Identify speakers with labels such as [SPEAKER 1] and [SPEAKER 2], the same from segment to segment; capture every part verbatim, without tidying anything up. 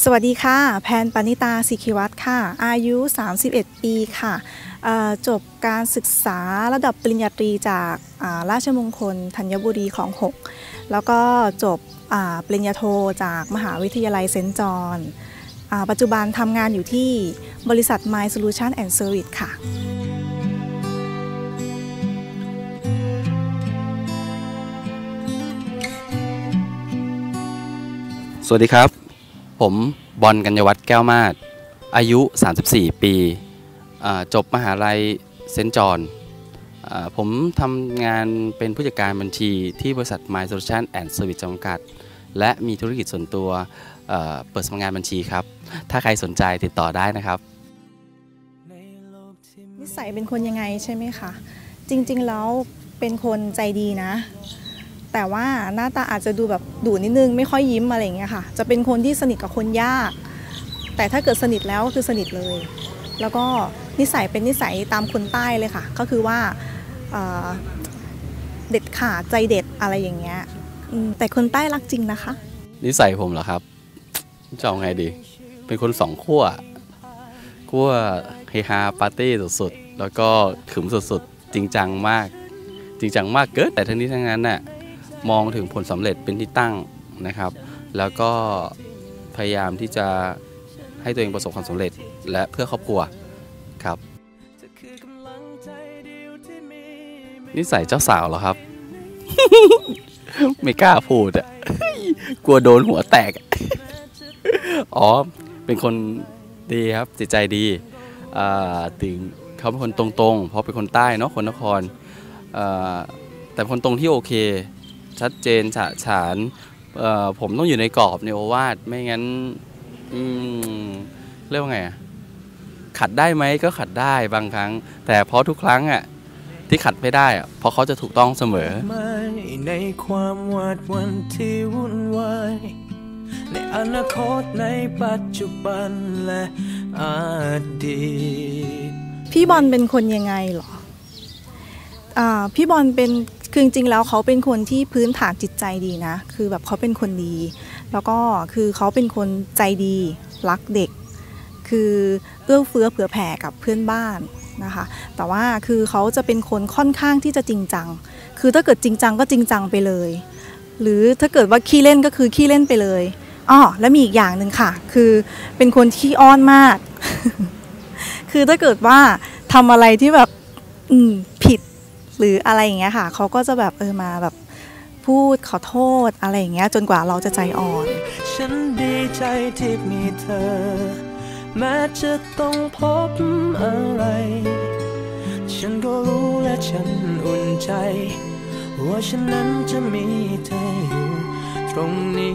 [SPEAKER 1] สวัสดีค่ะแพนปณิตาศิคิวัฒน์ค่ะอายุสามสิบเอ็ดปีค่ะจบการศึกษาระดับปริญญาตรีจากราชมงคลธัญบุรีของหกแล้วก็จบปริญญาโทจากมหาวิทยาลัยเซนต์จอห์นปัจจุบันทำงานอยู่ที่บริษัท My Solution and Service ค่ะ
[SPEAKER 2] สวัสดีครับผมบอลกัญญวัฒน์แก้วมาศอายุสามสิบสี่ปีจบมหาลัยเซนต์จอห์นผมทำงานเป็นผู้จัดการบัญชีที่บริษัท My Solution and Service จำกัดและมีธุรกิจส่วนตัวเปิดสำนักงานบัญชีครับถ้าใครสนใจติดต่อได้นะครับ
[SPEAKER 1] นิสัยเป็นคนยังไงใช่ไหมคะจริงๆแล้วเป็นคนใจดีนะแต่ว่าหน้าตาอาจจะดูแบบดุนิดนึงไม่ค่อยยิ้มอะไรอย่างเงี้ยค่ะจะเป็นคนที่สนิทกับคนยากแต่ถ้าเกิดสนิทแล้วก็คือสนิทเลยแล้วก็นิสัยเป็นนิสัยตามคนใต้เลยค่ะก็คือว่าเด็ดขาดใจเด็ดอะไรอย่างเงี้ยแต่คนใต้รักจริงนะคะ
[SPEAKER 2] นิสัยผมเหรอครับจะเอาไงดีเป็นคนสองขั้วขั้วเฮฮาปาร์ตี้สุดๆแล้วก็ขึมสุดๆจริงจังมากจริงจังมากเกินแต่ทั้งนี้ทั้งนั้นน่ะมองถึงผลสำเร็จเป็นที่ตั้งนะครับแล้วก็พยายามที่จะให้ตัวเองประสบความสำเร็จและเพื่อครอบครัวครับนิสัยเจ้าสาวเหรอครับ ไม่กล้าพูดอ่ะ กลัวโดนหัวแตก อ๋อเป็นคนดีครับจิตใจดีถึงเขาเป็นคนตรงๆเพราะเป็นคนใต้เนาะคนนครแต่คนตรงที่โอเคชัดเจนฉะฉานผมต้องอยู่ในกรอบในโอวาทไม่งั้นเรียกว่าไงขัดได้ไหมก็ขัดได้บางครั้งแต่เพราะทุกครั้งอ่ะที่ขัดไม่ได้อ่ะเพราะเขาจะถูกต้องเสมอในความวาดวันที่วุ่นวายในอนาคตในปัจจุบันและอดีต
[SPEAKER 1] พี่บอลเป็นคนยังไงหรออ่าพี่บอลเป็นคือจริงๆแล้วเขาเป็นคนที่พื้นฐานจิตใจดีนะคือแบบเขาเป็นคนดีแล้วก็คือเขาเป็นคนใจดีรักเด็กคือเอื้อเฟื้อเผื่อแผ่กับเพื่อนบ้านนะคะแต่ว่าคือเขาจะเป็นคนค่อนข้างที่จะจริงจังคือถ้าเกิดจริงจังก็จริงจังไปเลยหรือถ้าเกิดว่าขี้เล่นก็คือขี้เล่นไปเลยอ้อแล้วมีอีกอย่างหนึ่งค่ะคือเป็นคนขี้อ้อนมาก คือถ้าเกิดว่าทำอะไรที่แบบอืมผิดหรืออะไรอย่างเงี้ยค่ะเขาก็จะแบบเออมาแบบพูดขอโทษอะไรอย่างเงี้ยจนกว่าเราจะใจอ่อนฉันดีใจที่มีเธอแม้จะต้องพบอะไรฉันก็รู้และฉันอุ่นใจว่าฉันนั้นจะมีเธออยู่ตรงนี้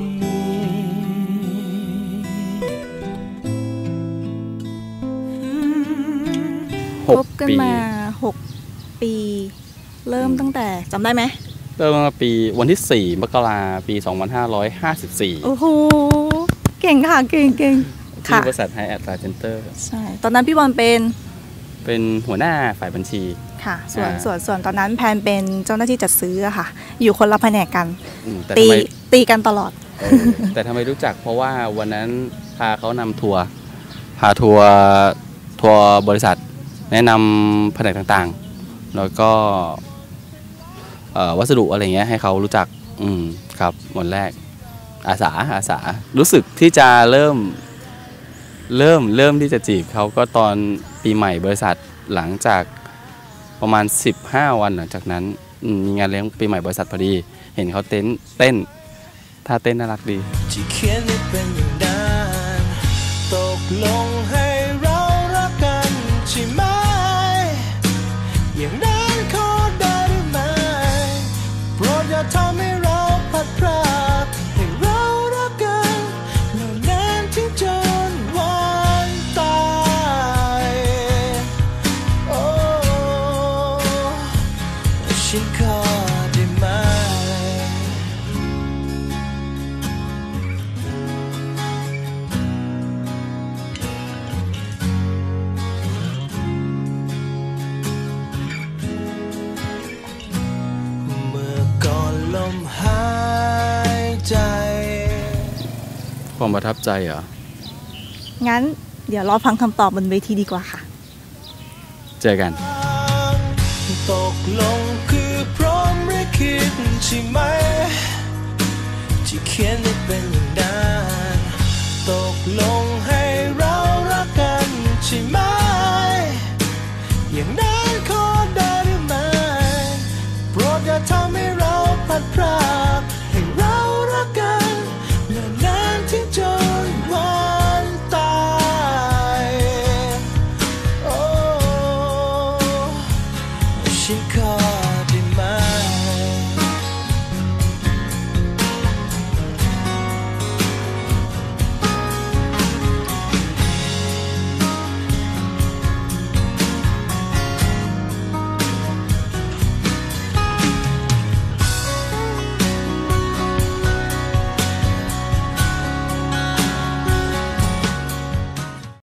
[SPEAKER 1] คบกันมาหกปีเริ่มตั้งแต่จำได้ไหม
[SPEAKER 2] เริ่มตั้งแต่ปีวันที่สี่มกราปีสองพันห้าร้อยห้าสิบสี่
[SPEAKER 1] โอ้โหเก่งค่ะเก่งเก่ง
[SPEAKER 2] ที่บริษัทไฮแอทไลน์เซ็นเตอร์
[SPEAKER 1] ใช่ตอนนั้นพี่บอลเป็น
[SPEAKER 2] เป็นหัวหน้าฝ่ายบัญชี
[SPEAKER 1] ค่ะส่วนส่วนส่วนตอนนั้นแพนเป็นเจ้าหน้าที่จัดซื้อค่ะอยู่คนละแผนกกันตีตีกันตลอด
[SPEAKER 2] แต่ทำไมรู้จักเพราะว่าวันนั้นพาเขานำทัวร์พาทัวร์ทัวร์บริษัทแนะนำแผนกต่างๆแล้วก็วัสดุอะไรเงี้ยให้เขารู้จักอืมครับวันแรกอาสาอาสารู้สึกที่จะเริ่มเริ่มเริ่มที่จะจีบเขาก็ตอนปีใหม่บริษัทหลังจากประมาณสิบห้าวันหลังจากนั้นมีงานเลี้ยงปีใหม่บริษัทพอดีเห็นเขาเต้นเต้นท่าเต้นน่ารักดีที่เขียนให้เป็นอย่างนั้นตกลงให้เรารักกันใช่ไหมอย่างนั้นขอได้หรือไม่โปรดอย่าทำให้เราพัดพรากให้เรารักกันเหล่านั้นที่จนวันตายโอ้ฉันขอได้ไหมความประทับใจเหรอ
[SPEAKER 1] งั้นเดี๋ยวรอฟังคำตอบบนเวทีดีกว่าค่ะ
[SPEAKER 2] เจอกัน
[SPEAKER 3] ตกลงคือพร้อมหรือคิดใช่ไหมที่เขียนให้เป็นอย่างนั้นตกลงให้เรารักกันใช่ไหมอย่างนั้นขอได้หรือไม่โปรดอย่าทำให้เราพัดพรากให้เรารักกันและนานที่จนวันตายโอ้ฉันขอ